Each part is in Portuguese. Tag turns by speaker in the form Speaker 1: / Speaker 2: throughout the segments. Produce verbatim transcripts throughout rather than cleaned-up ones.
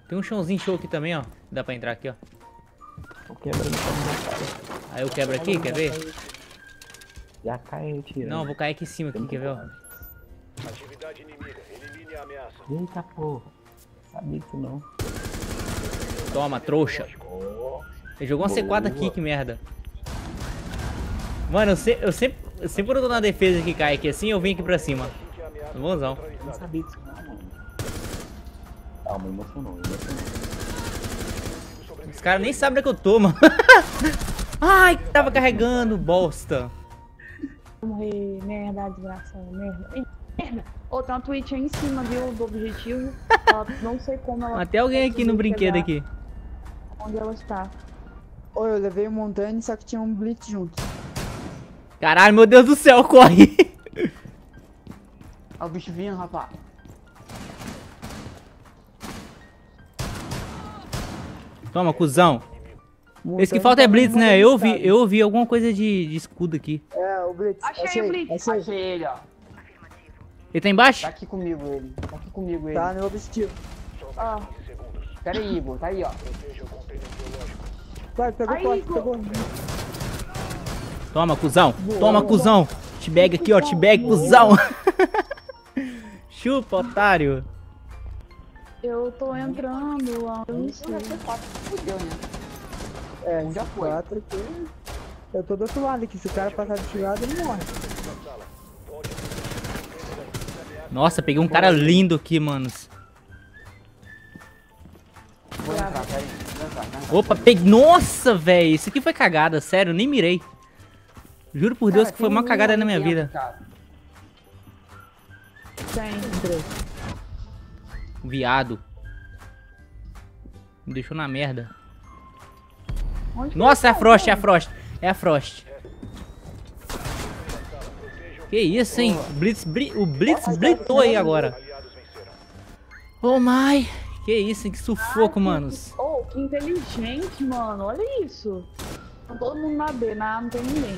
Speaker 1: Tem um chãozinho show aqui também, ó. Dá pra entrar aqui, ó.
Speaker 2: Tô quebrando pra
Speaker 1: Aí eu quebro aqui, quer ver?
Speaker 2: Já cai, tira.
Speaker 1: Não, eu vou cair aqui em cima, aqui, quer ver, ó?
Speaker 3: Atividade inimiga. Elimine a ameaça.
Speaker 2: Eita porra. Sabia disso não.
Speaker 1: Toma, trouxa. Ele jogou uma C quatro aqui, que merda. Mano, eu, se, eu sempre, eu sempre quando eu tô na defesa que cai aqui assim, eu vim aqui pra cima. Bonzão.
Speaker 2: Não sabia disso não, mano. Calma, emocionou, emocionou.
Speaker 1: Os caras nem sabem onde é que eu tô, mano. Ai, tava carregando, bosta.
Speaker 4: Morrer, merda, desgraçada, merda. Merda. Ô, tem uma Twitch aí em cima, viu, do objetivo. Ela, não sei como ela...
Speaker 1: Até alguém aqui no brinquedo aqui.
Speaker 4: Onde ela está. Ô, eu levei o montanha, só que tinha um blitz junto.
Speaker 1: Caralho, meu Deus do céu, corre.
Speaker 5: Olha o bicho vindo, rapaz.
Speaker 1: Toma, cuzão.
Speaker 4: Montanha
Speaker 1: Esse que falta é
Speaker 4: tá
Speaker 1: blitz,
Speaker 4: no
Speaker 1: né? Eu vi,
Speaker 4: estado.
Speaker 1: eu vi alguma coisa de, de escudo aqui.
Speaker 4: É, o blitz. Achei,
Speaker 5: Achei
Speaker 4: o blitz.
Speaker 5: Achei ele, ó.
Speaker 1: Ele tá embaixo?
Speaker 5: Tá aqui comigo ele. Tá aqui comigo ele.
Speaker 4: Tá no objetivo. Ah.
Speaker 5: Pera aí, Igor. Tá aí, ó.
Speaker 4: Vai, pegou
Speaker 5: Aí,
Speaker 4: quatro,
Speaker 5: Igor.
Speaker 4: pegou.
Speaker 1: Toma, cuzão. Toma, cuzão. T-bag aqui, ó. T-bag, cuzão. Chupa, otário.
Speaker 4: Eu tô entrando lá. Eu não sei.
Speaker 5: Fudeu, né?
Speaker 4: É,
Speaker 5: Um já
Speaker 4: esses
Speaker 5: foi.
Speaker 4: quatro aqui. Eu tô do outro lado aqui. Se o cara passar desse lado, ele morre.
Speaker 1: Nossa, peguei um cara lindo aqui, manos.
Speaker 5: Vou entrar, pera aí. Vou entrar, vai entrar.
Speaker 1: Opa, peguei. Nossa, velho. Isso aqui foi cagada, sério. Nem mirei. Juro por Deus
Speaker 5: Cara,
Speaker 1: que foi
Speaker 5: tem
Speaker 1: uma
Speaker 5: um
Speaker 1: cagada
Speaker 5: aí
Speaker 1: na minha
Speaker 5: dentro,
Speaker 1: vida.
Speaker 5: cara.
Speaker 4: Tem. Entrei.
Speaker 1: Viado. Me deixou na merda.
Speaker 4: Onde que
Speaker 1: Nossa, é
Speaker 4: ele
Speaker 1: a
Speaker 4: tá,
Speaker 1: Frost, é a
Speaker 4: cara?
Speaker 1: Frost. É a Frost. Que isso, hein? O Blitz, bri- o Blitz blitou aí agora. Oh my. Que isso, hein? Que sufoco, manos.
Speaker 4: Oh, que inteligente, mano. Olha isso. Tá todo mundo na B, na A não tem ninguém.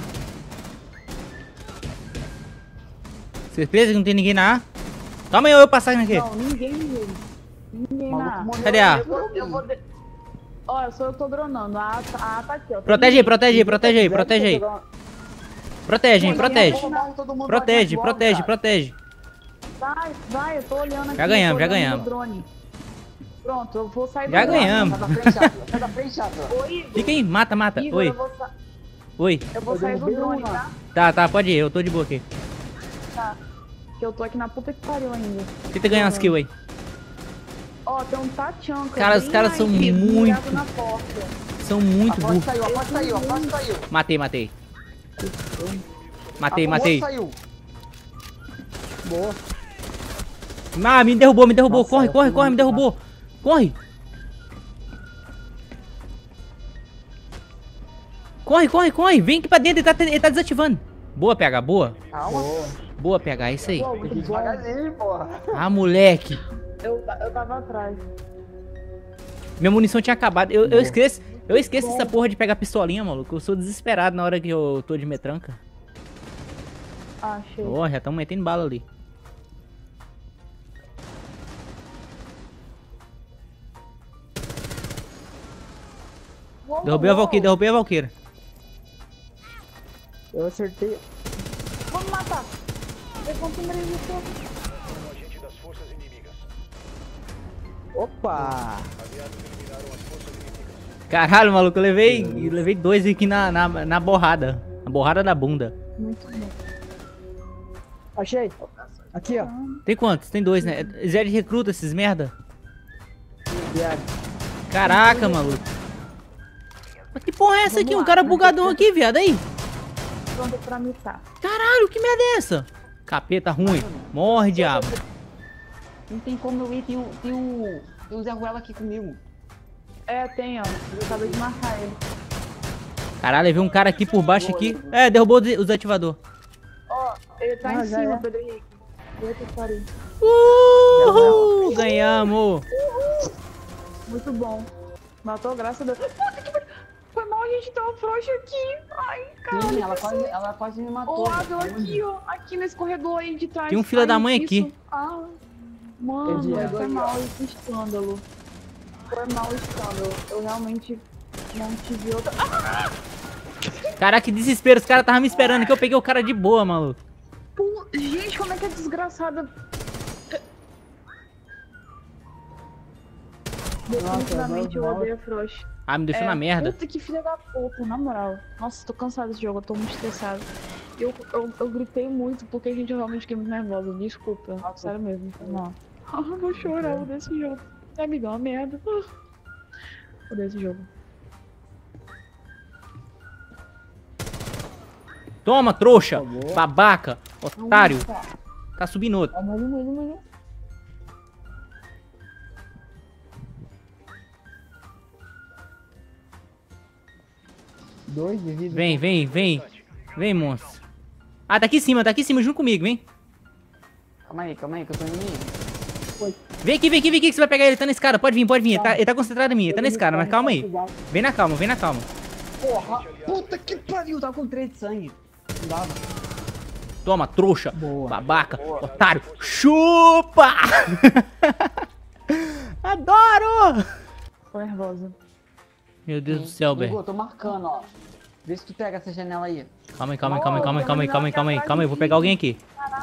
Speaker 1: Certeza que não tem ninguém na A? Toma aí eu passagem aqui.
Speaker 4: Não, ninguém ninguém. Ninguém na A.
Speaker 5: Maluco
Speaker 1: Cadê a?
Speaker 4: Eu vou, eu vou de... Ó, eu sou eu tô dronando. A A tá, a A tá aqui, ó.
Speaker 1: Protege aí, protege aí, protege aí, protege aí. Protege, hein? Protege.
Speaker 5: Todo mundo
Speaker 1: Protege,
Speaker 5: vai
Speaker 1: protege,
Speaker 5: cara.
Speaker 1: protege.
Speaker 4: Vai, vai, eu tô olhando aqui.
Speaker 1: Já ganhamos,
Speaker 4: tô
Speaker 1: já
Speaker 4: olhando
Speaker 1: ganhamos.
Speaker 4: no drone. Pronto, eu vou sair do
Speaker 1: Já
Speaker 4: drone.
Speaker 1: ganhamos.
Speaker 5: Sai da frente, Átila. Sai da frente, Átila.
Speaker 4: Ô, Igor,
Speaker 1: Fica aí, mata, mata.
Speaker 4: Igor,
Speaker 1: Oi,
Speaker 4: eu vou, sa-
Speaker 1: oi.
Speaker 4: eu vou
Speaker 5: Eu
Speaker 4: sair do
Speaker 5: derrubei
Speaker 4: drone,
Speaker 5: uma.
Speaker 4: tá?
Speaker 1: Tá, tá, pode ir, eu tô de boa aqui.
Speaker 4: Tá. Que eu tô aqui na puta que pariu ainda.
Speaker 1: Tenta ganhar umas kills aí.
Speaker 4: Ó, tem um Tachanka.
Speaker 1: Cara, os
Speaker 4: bem
Speaker 1: caras são
Speaker 4: aí,
Speaker 1: muito-
Speaker 4: virado na porta.
Speaker 1: São muito
Speaker 5: A porta
Speaker 1: burros.
Speaker 5: saiu, a porta saiu, a porta saiu.
Speaker 1: Matei, matei. Matei,
Speaker 5: A
Speaker 1: matei.
Speaker 5: porta saiu.
Speaker 4: Boa.
Speaker 1: Ah, me derrubou, me derrubou.
Speaker 2: Nossa,
Speaker 1: Corre,
Speaker 2: eu
Speaker 1: corre,
Speaker 2: fui
Speaker 1: corre, me
Speaker 2: muito
Speaker 1: derrubou. Corre. Corre, corre, corre. Vem aqui pra dentro, ele tá, ele tá desativando. Boa, P H, boa.
Speaker 5: Calma.
Speaker 1: Boa, P H, é isso aí.
Speaker 4: Pô, muito bom.
Speaker 5: Devagarzinho, porra.
Speaker 1: Ah, moleque.
Speaker 4: Eu, eu tava atrás.
Speaker 1: Minha munição tinha acabado. Eu, eu esqueço. Eu esqueço essa porra de pegar pistolinha, maluco. Eu sou desesperado na hora que eu tô de metranca.
Speaker 4: Ah, achei.
Speaker 1: Ó, já estamos metendo bala ali.
Speaker 4: Uou,
Speaker 1: Derrubei a
Speaker 4: uou.
Speaker 1: Valkyrie, derrubei a Valkyrie.
Speaker 4: Eu acertei. Vamos matar. Levanta o resistor.
Speaker 3: Um agente das forças inimigas.
Speaker 4: Opa.
Speaker 3: Aliados eliminaram as forças inimigas.
Speaker 1: Caralho, maluco, eu levei, eu levei dois aqui na, na, na borrada. Na borrada da bunda.
Speaker 4: Muito bom. Achei. Aqui, ó.
Speaker 1: Tem quantos? Tem dois, né? Zé de recruta esses merda.
Speaker 4: Viado.
Speaker 1: Caraca, maluco. Mas que porra é essa aqui? Um cara bugadão aqui, viado. Aí.
Speaker 4: Pronto pra mitar.
Speaker 1: Caralho, que merda é essa? Capeta ruim. Morre, diabo.
Speaker 5: Não tem como eu ir, tem o, tem o, tem o Zé Ruela aqui comigo.
Speaker 4: É, tem, ó. Eu acabei de marcar ele.
Speaker 1: Caralho, levei um cara aqui por baixo aqui. É, derrubou o de- o desativador.
Speaker 4: Ó, ele tá
Speaker 5: Ah,
Speaker 4: em
Speaker 5: já
Speaker 4: cima,
Speaker 5: é.
Speaker 4: Pedro Henrique. Puta que pariu.
Speaker 1: Uhul, ganhamos.
Speaker 4: Muito bom. Matou, graças a Deus. Puta que pariu. Foi mal a gente ter uma frouxa aqui. Ai, cara.
Speaker 5: Sim, ela quase, ela quase me matou.
Speaker 4: Ô, Ávila, aqui, ó. Aqui nesse corredor aí de trás.
Speaker 1: Tem um filho
Speaker 4: Ai,
Speaker 1: da mãe
Speaker 4: isso.
Speaker 1: aqui.
Speaker 4: Ah, mano,
Speaker 5: Entendi,
Speaker 4: foi
Speaker 5: agora,
Speaker 4: mal esse escândalo. Foi mal estando. Eu realmente não tive outra. Ah!
Speaker 1: Caraca, que desespero. Os caras estavam me esperando que eu peguei o cara de boa, maluco.
Speaker 4: Pô, gente, como é que é desgraçada? Definitivamente eu odeio a Frost.
Speaker 1: Ah, me deixou
Speaker 4: É,
Speaker 1: na merda.
Speaker 4: Puta que filha da puta, na moral. Nossa, tô cansada desse jogo, eu tô muito estressada. Eu, eu, eu gritei muito porque a gente realmente fiquei muito nervosa. Desculpa, sério mesmo. Não. Ah, eu vou chorar, eu odeio esse jogo. É, amigão, uma merda. Ah, odeio esse jogo.
Speaker 1: Toma, trouxa. Babaca. Otário. Tá subindo outro.
Speaker 5: Ó, mais um, mais um, mais um. Dois de vida.
Speaker 1: Vem, vem, vem. Vem, monstro. Ah, tá aqui em cima, tá aqui em cima, junto comigo, vem.
Speaker 5: Calma aí, calma aí, que eu tô indo em.
Speaker 1: Vem aqui, vem aqui, vem aqui que você vai pegar ele. Tá na escada, pode vir, pode vir. Ele tá, ele tá concentrado em mim, ele tá na escada, mas calma aí. Vem na calma, vem na calma.
Speaker 5: Porra! Puta que pariu, tava com três de sangue. Não dava.
Speaker 1: Toma, trouxa.
Speaker 5: Boa.
Speaker 1: Babaca. Otário. Chupa! Adoro!
Speaker 4: Tô nervosa.
Speaker 1: Meu Deus do céu,
Speaker 5: Hugo,
Speaker 1: velho.
Speaker 5: eu tô marcando, ó. Vê se tu pega essa janela aí.
Speaker 1: Calma aí, calma aí, calma aí, calma aí, calma aí, calma aí, calma aí, calma aí, vou pegar alguém aqui.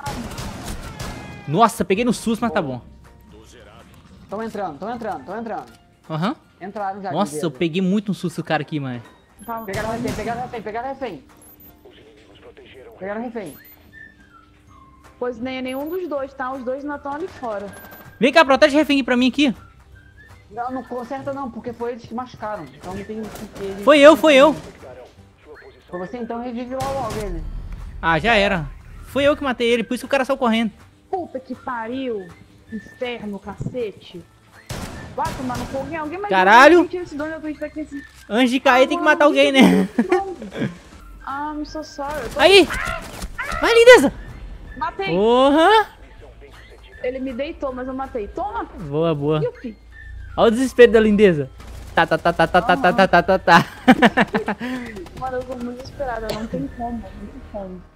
Speaker 1: Nossa, peguei no susto, mas tá bom.
Speaker 5: Tão entrando, tão entrando, tão entrando.
Speaker 1: Aham.
Speaker 5: Entraram já.
Speaker 1: Nossa, eu peguei muito um susto do cara aqui, mano.
Speaker 4: Calma,
Speaker 5: Pegaram refém, pegaram refém, pegaram refém.
Speaker 3: Os inimigos protegeram.
Speaker 5: Pegaram refém.
Speaker 4: Pois nem é nenhum dos dois, tá? Os dois ainda estão ali fora.
Speaker 1: Vem cá, protege refém pra mim aqui.
Speaker 5: Não, não conserta não, porque foi eles que machucaram. Então não tem o que eles...
Speaker 1: Foi eu, foi eu.
Speaker 5: Foi você, então revive logo logo ele.
Speaker 1: Ah, já era. Foi eu que matei ele, por isso que o cara saiu correndo.
Speaker 4: Puta que pariu. Inferno, cacete. Vai tomar no fogo. Alguém mais...
Speaker 1: Caralho.
Speaker 4: Esse dono do Twitch esse...
Speaker 1: Antes de cair, tem que matar alguém, né?
Speaker 4: Ah, I'm so sorry. Eu tô...
Speaker 1: Aí! Vai, lindeza!
Speaker 4: Matei.
Speaker 1: Porra!
Speaker 4: Ele me deitou, mas eu matei. Toma.
Speaker 1: Boa, boa.
Speaker 4: Yupi.
Speaker 1: Olha o desespero da lindeza. Tá, tá, tá, tá, tá, tá, tá, tá, tá, tá.
Speaker 4: Mano, eu tô muito desesperada. Não tem como. Não tem como.